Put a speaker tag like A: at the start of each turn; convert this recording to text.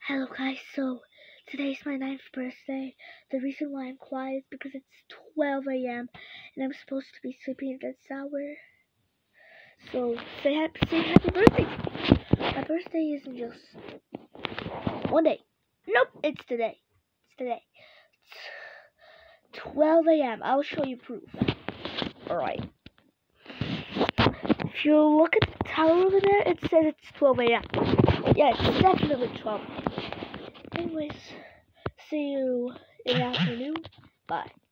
A: Hello guys, so today's my 9th birthday. The reason why I'm quiet is because it's 12 a.m. and I'm supposed to be sleeping at this hour. So say happy birthday. My birthday isn't just one day. Nope, it's today. It's today. It's 12 a.m. I'll show you proof. Alright. If you look at the tower over there, it says it's 12 a.m. Yeah, it's definitely 12. Anyways, see you in the afternoon. Bye.